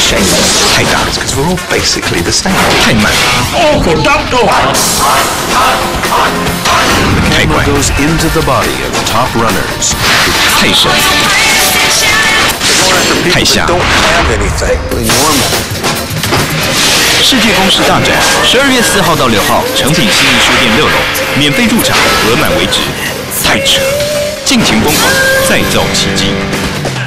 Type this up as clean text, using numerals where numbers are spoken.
shameless. 太大， Because we're all basically the same. 太慢， Uncle Doctor! The camera goes into the body of top runners. 太深， People 太下 that。don't have anything. Normal. 世界公式大展，12月4号到6号，诚品信义书店6楼，免费入场，额满为止。太扯，尽情疯狂，再造奇迹。